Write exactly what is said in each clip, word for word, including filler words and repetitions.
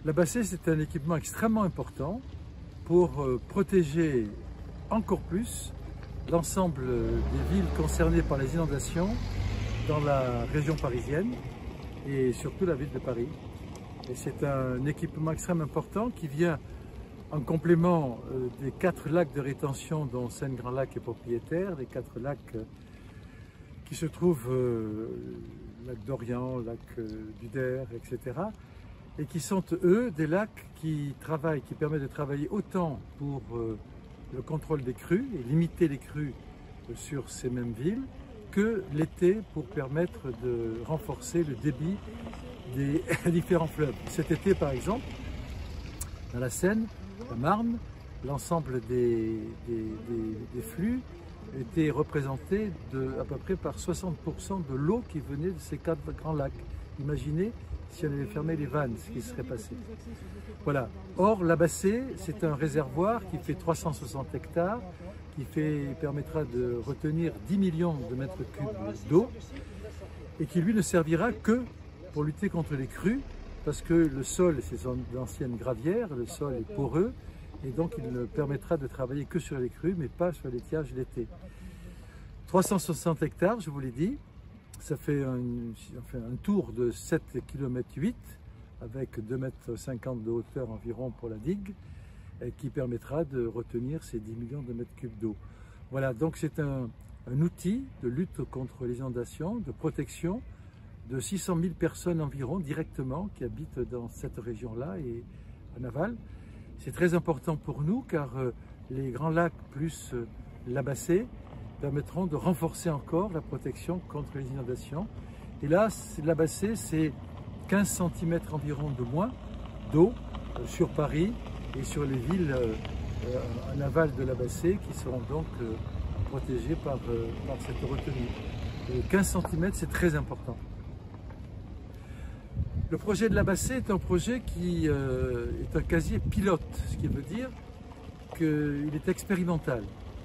La bassée, c'est un équipement extrêmement important pour protéger encore plus l'ensemble des villes concernées par les inondations dans la région parisienne et surtout la ville de Paris. Et c'est un équipement extrêmement important qui vient en complément des quatre lacs de rétention dont Seine-Grand-Lac est propriétaire, les quatre lacs qui se trouvent, euh, lac d'Orient, lac euh, du Der, et cetera, et qui sont eux des lacs qui travaillent, qui permettent de travailler autant pour euh, le contrôle des crues et limiter les crues sur ces mêmes villes, que l'été pour permettre de renforcer le débit des différents fleuves. Cet été par exemple, dans la Seine, la Marne, l'ensemble des, des, des, des flux était représenté de, à peu près par soixante pour cent de l'eau qui venait de ces quatre grands lacs. Imaginez si on avait fermé les vannes, ce qui serait passé. Voilà. Or, la Bassée, c'est un réservoir qui fait trois cent soixante hectares, qui fait, permettra de retenir dix millions de mètres cubes d'eau et qui, lui, ne servira que pour lutter contre les crues, parce que le sol, c'est d'anciennes gravières, le sol est poreux, et donc il ne permettra de travailler que sur les crues, mais pas sur l'étiage l'été. trois cent soixante hectares, je vous l'ai dit, ça fait un, enfin, un tour de sept virgule huit kilomètres, avec deux virgule cinquante mètres de hauteur environ pour la digue, et qui permettra de retenir ces dix millions de mètres cubes d'eau. Voilà, donc c'est un, un outil de lutte contre les inondations, de protection de six cent mille personnes environ directement qui habitent dans cette région-là et en aval. C'est très important pour nous car euh, les grands lacs plus euh, la Bassée permettront de renforcer encore la protection contre les inondations. Et là, la Bassée, c'est quinze centimètres environ de moins d'eau euh, sur Paris et sur les villes euh, euh, en aval de la Bassée qui seront donc euh, protégées par, euh, par cette retenue. Et quinze centimètres, c'est très important. Le projet de la Bassée est un projet qui euh, est un casier pilote, ce qui veut dire qu'il est expérimental.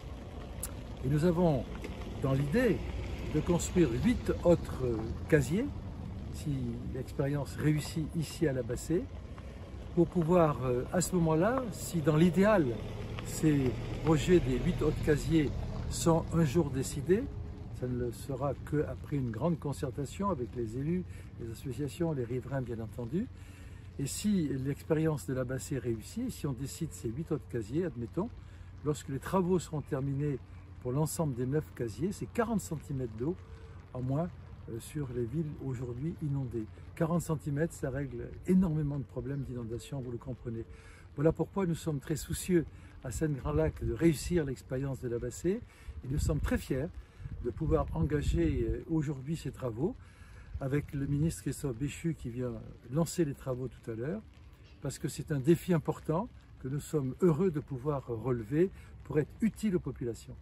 Et nous avons dans l'idée de construire huit autres casiers, si l'expérience réussit ici à la Bassée, pour pouvoir à ce moment-là, si dans l'idéal ces projets des huit autres casiers sont un jour décidés, ça ne le sera qu'après une grande concertation avec les élus, les associations, les riverains bien entendu. Et si l'expérience de la Bassée réussit, si on décide ces huit autres casiers, admettons, lorsque les travaux seront terminés pour l'ensemble des neuf casiers, c'est quarante centimètres d'eau en moins euh, sur les villes aujourd'hui inondées. quarante centimètres, ça règle énormément de problèmes d'inondation, vous le comprenez. Voilà pourquoi nous sommes très soucieux à Seine-Grand-Lac de réussir l'expérience de la Bassée et nous sommes très fiers de pouvoir engager aujourd'hui ces travaux avec le ministre Christophe Béchu qui vient lancer les travaux tout à l'heure, parce que c'est un défi important que nous sommes heureux de pouvoir relever pour être utile aux populations.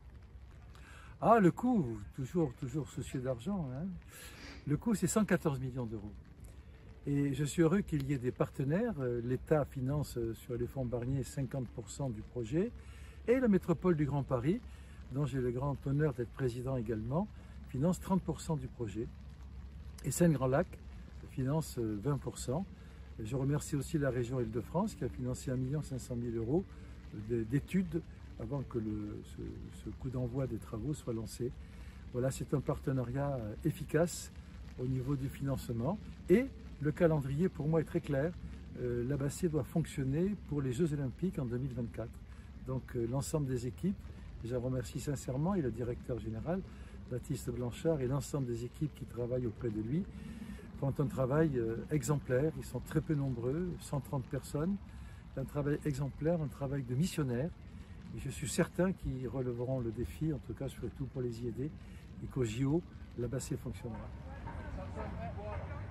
Ah, le coût, toujours, toujours soucieux d'argent, hein. Le coût c'est cent quatorze millions d'euros. Et je suis heureux qu'il y ait des partenaires. L'État finance sur les fonds Barnier cinquante pour cent du projet et la métropole du Grand Paris, dont j'ai le grand honneur d'être président également, finance trente pour cent du projet. Et Seine-Grand-Lac finance vingt pour cent. Et je remercie aussi la région Île-de-France qui a financé un million cinq cent mille euros d'études avant que le, ce, ce coup d'envoi des travaux soit lancé. Voilà, c'est un partenariat efficace au niveau du financement. Et le calendrier pour moi est très clair. Euh, la Bassée doit fonctionner pour les Jeux Olympiques en deux mille vingt-quatre. Donc euh, l'ensemble des équipes, je remercie sincèrement, et le directeur général, Baptiste Blanchard, et l'ensemble des équipes qui travaillent auprès de lui, font un travail euh, exemplaire. Ils sont très peu nombreux, cent trente personnes. Un travail exemplaire, un travail de missionnaire. Et je suis certain qu'ils releveront le défi, en tout cas je ferai tout pour les y aider, et qu'au J O, la Bassée fonctionnera.